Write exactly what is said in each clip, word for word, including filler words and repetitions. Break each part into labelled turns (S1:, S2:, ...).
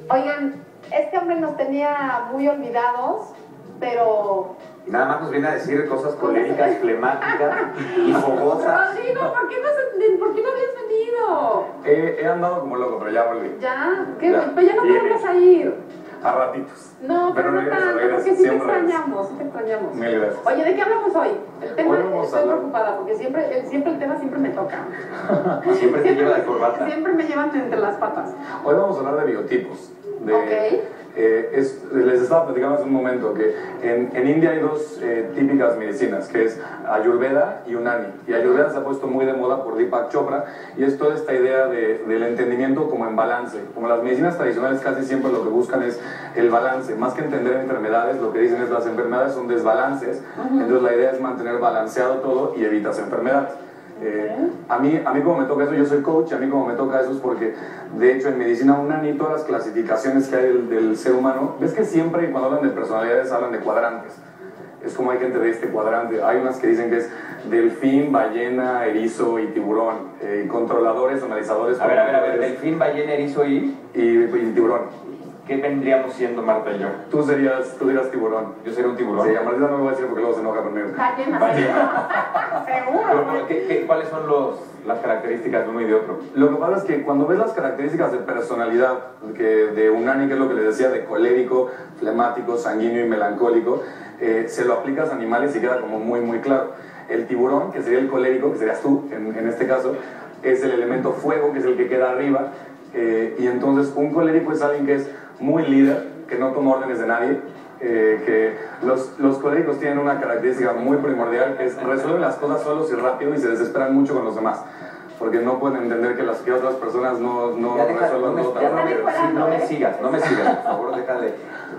S1: Oigan, este hombre nos tenía muy olvidados, pero...
S2: Nada más nos viene a decir cosas coléricas, flemáticas y fogosas.
S1: Rodrigo, ¿por qué no, se, ¿por qué no habías venido?
S3: Eh, he andado como loco, pero ya volví.
S1: ¿Ya? ¿Qué?
S3: Ya.
S1: Pues ya no te vas a ir.
S3: A ratitos.
S1: No, pero, pero no
S3: regreso,
S1: tanto,
S3: regreso,
S1: porque sí te
S3: siempre
S1: extrañamos, sí te extrañamos.
S3: Mil gracias.
S1: Oye, ¿de qué hablamos hoy? El tema,
S3: Hoy vamos a
S1: estoy
S3: hablar-
S1: preocupada, porque siempre, siempre el tema siempre me toca.
S2: Siempre te lleva de corbata.
S1: Siempre me llevan entre las patas.
S3: Hoy vamos a hablar de biotipos. De,
S1: Ok.
S3: eh, es, les estaba platicando hace un momento que en, en India hay dos eh, típicas medicinas, que es Ayurveda y Unani. Y Ayurveda se ha puesto muy de moda por Deepak Chopra, y es toda esta idea de, del entendimiento como en balance. Como las medicinas tradicionales casi siempre lo que buscan es el balance. Más que entender enfermedades, lo que dicen es las enfermedades son desbalances. Uh-huh. Entonces la idea es mantener balanceado todo y evitas enfermedades. Eh, a, mí, a mí como me toca eso, yo soy coach, a mí como me toca eso es porque de hecho en medicina Unani todas las clasificaciones que hay del, del ser humano, ves que siempre cuando hablan de personalidades hablan de cuadrantes, es como hay gente de este cuadrante, hay unas que dicen que es delfín, ballena, erizo y tiburón, eh, y controladores, analizadores.
S2: A ver, a ver, a ver, delfín, ballena, erizo y...
S3: y, y tiburón.
S2: ¿Qué vendríamos siendo Marta y yo?
S3: Tú serías, tú serías tiburón.
S2: Yo sería un tiburón.
S3: Sí, a Martita no me voy a decir porque luego se enoja conmigo.
S1: Ballena,
S2: Ballena.
S1: seguro.
S2: ¿Qué, qué, ¿Cuáles son los, las características de uno y de otro?
S3: Lo que pasa es que cuando ves las características de personalidad que de Unani, que es lo que les decía, de colérico, flemático, sanguíneo y melancólico, eh, se lo aplicas a animales y queda como muy, muy claro. El tiburón, que sería el colérico, que serías tú en, en este caso, es el elemento fuego, que es el que queda arriba, eh, y entonces un colérico es alguien que es muy líder, que no toma órdenes de nadie, eh, que los, los coléricos tienen una característica muy primordial, que es resuelven las cosas solos y rápido y se desesperan mucho con los demás, porque no pueden entender que las que otras personas no, no
S2: ya deja,
S3: resuelvan
S2: no me,
S3: todo tan
S2: ya no,
S3: rápido.
S2: me, sí, no me sigas, no me sigas, por favor, déjale.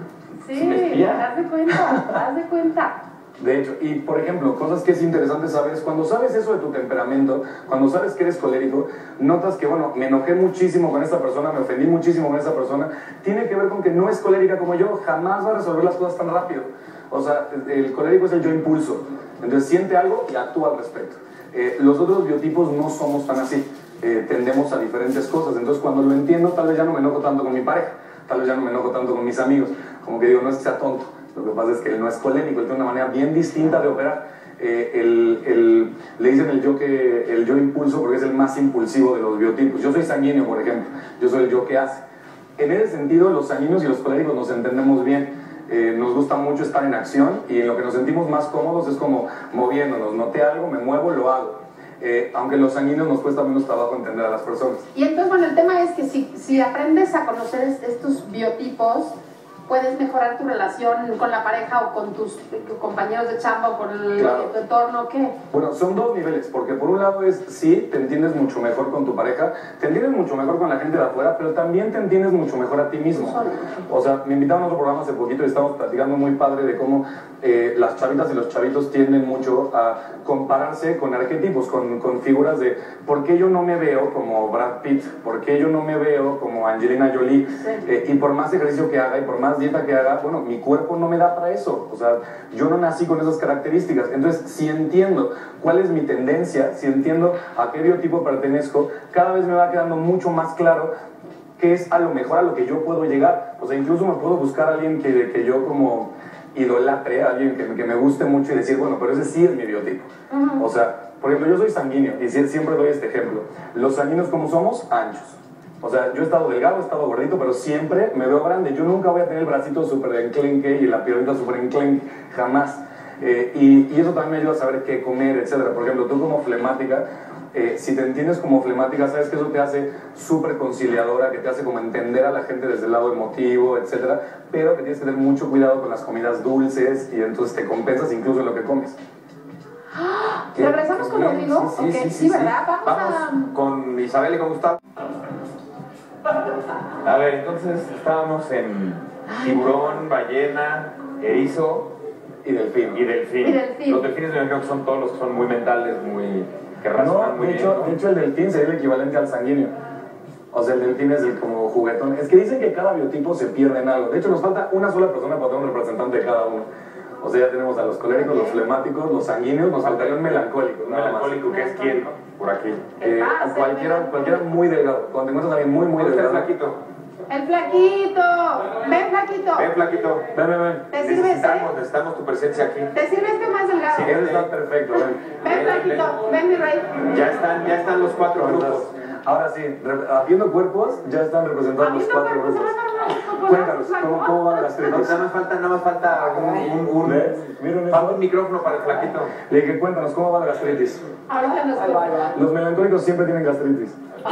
S1: Sí, haz de cuenta, haz de cuenta.
S3: De hecho, y por ejemplo, cosas que es interesante saber es cuando sabes eso de tu temperamento, cuando sabes que eres colérico, notas que, bueno, me enojé muchísimo con esta persona, me ofendí muchísimo con esta persona, tiene que ver con que no es colérica como yo, jamás va a resolver las cosas tan rápido. O sea, el colérico es el yo impulso, entonces siente algo y actúa al respecto. Eh, los otros biotipos no somos tan así, eh, tendemos a diferentes cosas, entonces cuando lo entiendo tal vez ya no me enojo tanto con mi pareja, tal vez ya no me enojo tanto con mis amigos, como que digo, no es que sea tonto. Lo que pasa es que él no es colérico, él tiene una manera bien distinta de operar. Eh, el, el, le dicen el yo, que, el yo impulso porque es el más impulsivo de los biotipos. Yo soy sanguíneo, por ejemplo, yo soy el yo que hace. En ese sentido, los sanguíneos y los coléricos nos entendemos bien. Eh, nos gusta mucho estar en acción y en lo que nos sentimos más cómodos es como moviéndonos. Noté algo, me muevo, lo hago. Eh, aunque los sanguíneos nos cuesta menos trabajo entender a las personas.
S1: Y entonces, bueno, el tema es que si, si aprendes a conocer estos biotipos, puedes mejorar tu relación con la pareja o con tus compañeros de chamba o con el,
S3: claro.
S1: tu entorno, ¿qué?
S3: Bueno, son dos niveles, porque por un lado es, sí, te entiendes mucho mejor con tu pareja, te entiendes mucho mejor con la gente de afuera, pero también te entiendes mucho mejor a ti mismo. O sea, me invitaron a otro programa hace poquito y estamos platicando muy padre de cómo eh, las chavitas y los chavitos tienden mucho a compararse con arquetipos, con, con figuras de ¿por qué yo no me veo como Brad Pitt? ¿Por qué yo no me veo como Angelina Jolie? Sí. Eh, y por más ejercicio que haga y por más dieta que haga, bueno, mi cuerpo no me da para eso, o sea, yo no nací con esas características, entonces si entiendo cuál es mi tendencia, si entiendo a qué biotipo pertenezco, cada vez me va quedando mucho más claro qué es a lo mejor a lo que yo puedo llegar, o sea, incluso me puedo buscar a alguien que, que yo como idolatre, a alguien que, que me guste mucho y decir, bueno, pero ese sí es mi biotipo, uh-huh. O sea, por ejemplo, yo soy sanguíneo y siempre doy este ejemplo, los sanguíneos como somos, anchos. O sea, yo he estado delgado, he estado gordito, pero siempre me veo grande. Yo nunca voy a tener el bracito súper enclenque y la piernita súper enclenque, jamás. Eh, y, y eso también me ayuda a saber qué comer, etcétera. Por ejemplo, tú como flemática, eh, si te entiendes como flemática, sabes que eso te hace súper conciliadora, que te hace como entender a la gente desde el lado emotivo, etcétera. Pero que tienes que tener mucho cuidado con las comidas dulces y entonces te compensas incluso en lo que comes.
S1: ¿Regresamos con Rodrigo?
S2: Sí, sí,
S1: okay,
S2: sí,
S1: sí,
S2: sí,
S1: ¿verdad?
S2: Sí.
S1: Vamos,
S2: Vamos
S1: a...
S2: con Isabel y con Gustavo. A ver, entonces estábamos en tiburón, ballena, erizo
S3: y delfín.
S2: Y delfín.
S1: Y delfín.
S2: Los delfines me imagino que son todos los que son muy mentales, muy... que razonan
S3: no,
S2: muy
S3: de
S2: bien.
S3: hecho,
S2: ¿no?
S3: de hecho el delfín sería el equivalente al sanguíneo. O sea, el delfín es el como juguetón. Es que dicen que cada biotipo se pierde en algo. De hecho, nos falta una sola persona para tener un representante de cada uno. O sea, ya tenemos a los coléricos, los flemáticos, los sanguíneos, nos faltaría un melancólico.
S2: Un melancólico, que es quién, por aquí.
S3: Eh, cualquiera, cualquiera muy delgado. Cuando te encuentras a alguien muy, muy
S2: ¿Cómo está
S3: delgado.
S2: flaquito?
S1: El flaquito. Ven, flaquito.
S2: Ven, flaquito.
S3: Ven, ven, ven.
S1: ¿Te sirves,
S2: Necesitamos,
S1: eh?
S2: necesitamos tu presencia aquí.
S1: ¿Te sirves que más delgado?
S2: Sí,
S3: Él está perfecto, ven.
S1: Ven, flaquito. Ven, mi rey.
S2: Ya están, ya están los cuatro grupos.
S3: Ahora sí, re- habiendo cuerpos, ya están representados los
S1: Habiendo
S3: cuatro
S1: cuerpos,
S3: grupos.
S1: se
S3: Cuéntanos, ¿cómo, cómo van las
S2: No,
S3: tripas?
S2: nada más falta, nada más falta un, un, un,
S3: ¿Ves? Miren
S2: falta
S3: eso.
S2: un micrófono para el flaquito.
S3: Le dije, cuéntanos, ¿cómo va la gastritis?
S1: Ahorita nos
S3: Los melancólicos siempre tienen gastritis.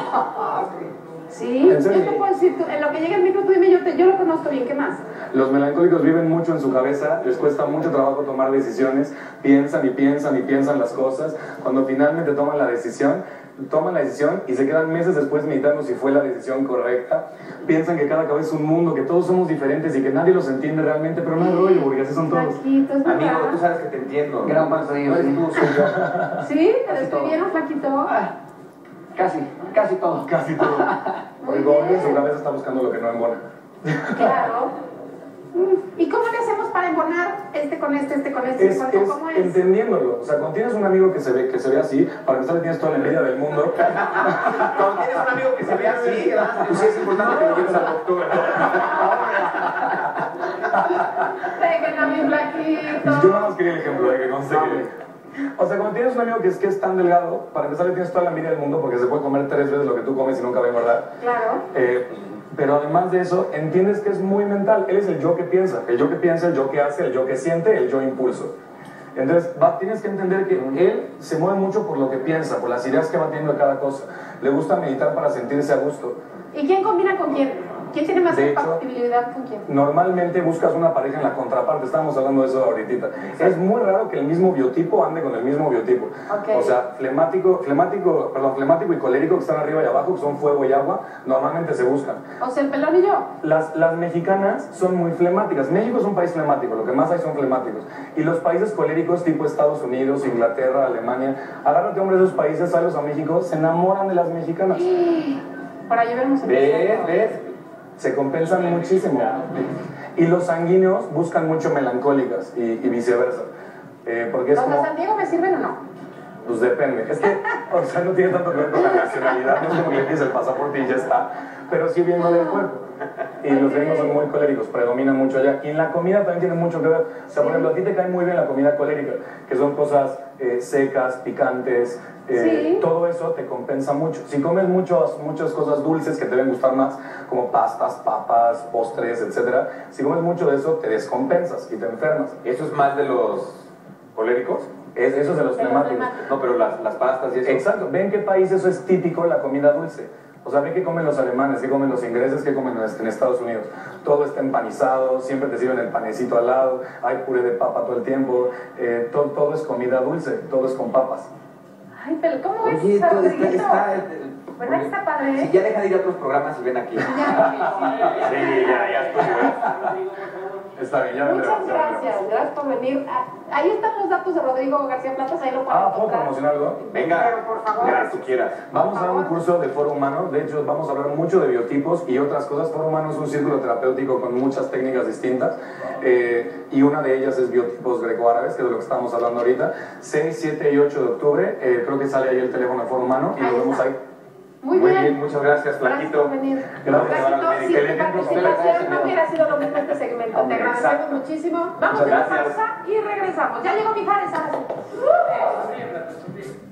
S1: Sí,
S3: ¿En serio?
S1: yo te puedo decir, tú, en lo que llega el micro, tú dime, yo, te, yo lo conozco bien, ¿qué más?
S3: Los melancólicos viven mucho en su cabeza, les cuesta mucho trabajo tomar decisiones, piensan y piensan y piensan las cosas. Cuando finalmente toman la decisión, toman la decisión y se quedan meses después meditando si fue la decisión correcta. Piensan que cada cabeza es un mundo, que todos somos diferentes y que nadie los entiende realmente, pero no hay rollo, porque así son todos.
S1: Flaquito, es
S2: Amigo,
S1: verdad.
S2: tú sabes que te entiendo.
S4: Gran parte de ellos,
S2: No eres
S4: sí.
S2: tú, soy yo.
S1: ¿Sí? ¿Te
S4: Casi
S1: describieron, flaquito?
S4: Ah, casi, casi todo.
S3: Casi todo. Porque como ven, su cabeza está buscando lo que no embona.
S1: Claro. ¿Y cómo le hacemos para embonar este con este, este con este?
S3: Es,
S1: ¿Cómo,
S3: es
S1: cómo es?
S3: entendiéndolo. O sea, cuando tienes un amigo que se ve, que se ve así, para empezar le tienes toda la envidia del mundo.
S2: Cuando tienes un amigo que se ve así, pues sí es importante que lo lleves al doctor.
S1: Dejen a mi flaquito.
S3: Yo nada más quería el ejemplo de que conste que... O sea, cuando tienes un amigo que es, que es tan delgado, para empezar le tienes toda la envidia del mundo porque se puede comer tres veces lo que tú comes y nunca va a engordar.
S1: Claro.
S3: Eh, pero además de eso, entiendes que es muy mental. Él es el yo que piensa, el yo que piensa, el yo que hace, el yo que siente, el yo impulso. Entonces, va, tienes que entender que él se mueve mucho por lo que piensa, por las ideas que va teniendo de cada cosa. Le gusta meditar para sentirse a gusto.
S1: ¿Y quién combina con quién? ¿Quién tiene más
S3: De hecho,
S1: compatibilidad con quién?
S3: Normalmente buscas una pareja en la contraparte, estábamos hablando de eso ahorita. Es muy raro que el mismo biotipo ande con el mismo biotipo.
S1: Ok.
S3: O sea, flemático, flemático, perdón, flemático y colérico que están arriba y abajo, que son fuego y agua, normalmente se buscan.
S1: O sea, el pelón y yo.
S3: Las, las mexicanas son muy flemáticas. México es un país flemático, lo que más hay son flemáticos. Y los países coléricos tipo Estados Unidos, Inglaterra, Alemania, agárrate hombres de esos países, sallos a México, se enamoran de las mexicanas.
S1: Por ahí vemos el
S2: ¿Ves? ¿Ves?
S3: Se compensan muchísimo. Y los sanguíneos buscan mucho melancólicas y, y viceversa. Eh, porque es
S1: ¿Los de
S3: como,
S1: San Diego me sirven o no?
S3: pues depende. Es que, o sea, no tiene tanto que ver con la nacionalidad, no es como que le pides el pasaporte y ya está. Pero sí viene del cuerpo. Y los gringos son muy coléricos, predominan mucho allá. Y en la comida también tiene mucho que ver. O sea, por ejemplo, a ti te cae muy bien la comida colérica, que son cosas eh, secas, picantes. Eh,
S1: Sí.
S3: Todo eso te compensa mucho. Si comes muchos, muchas cosas dulces que te deben gustar más, como pastas, papas, postres, etcétera, si comes mucho de eso, te descompensas y te enfermas.
S2: ¿Eso es más de los coléricos?
S3: Es, eso es de los
S1: De los
S3: flemáticos.
S1: flemáticos.
S2: No, pero las, las pastas y eso.
S3: Exacto. ¿Ven qué país eso es típico, la comida dulce? O sea, ve qué comen los alemanes, qué comen los ingleses, qué comen en Estados Unidos. Todo está empanizado, siempre te sirven el panecito al lado, hay puré de papa todo el tiempo, eh, todo, todo es comida dulce, todo es con papas.
S1: Ay, pero ¿cómo ves?
S2: Oye,
S1: Está
S2: todo está,
S1: bonito.
S2: está,
S1: ¿Verdad que está padre?
S2: Si ya deja de ir a otros programas y ven aquí.
S1: Ya.
S2: Sí, ya, ya estoy.
S3: Está bien, ya
S1: Muchas
S3: vendremos, ya
S1: gracias,
S3: vendremos.
S1: gracias por venir. Ah, ahí están los datos de Rodrigo García Platas, ahí lo pueden
S3: Ah, ¿puedo
S1: encontrar.
S3: promocionar algo?
S2: Venga,
S1: Pero por favor.
S2: ya, tú quieras.
S3: Vamos a dar un curso de Foro Humano, de hecho vamos a hablar mucho de biotipos y otras cosas. Foro Humano es un círculo terapéutico con muchas técnicas distintas eh, y una de ellas es biotipos greco-árabes, que es de lo que estamos hablando ahorita. seis, siete y ocho de octubre, eh, creo que sale ahí el teléfono de Foro Humano y
S1: Ahí
S3: nos vemos
S1: está.
S3: ahí.
S1: Muy,
S2: Muy
S1: bien.
S2: bien, muchas gracias,
S1: Gracias
S2: Flaquito.
S1: por venir.
S3: Gracias.
S1: Flaquito,
S2: Que
S1: sin
S2: le
S1: tu
S2: den gusto.
S1: participación no hubiera sido lo mismo este segmento. Te agradecemos
S2: Exacto.
S1: muchísimo. Vamos a
S3: Muchas
S1: una
S2: gracias.
S1: pausa y regresamos. Ya llegó Mijares, ahora sí.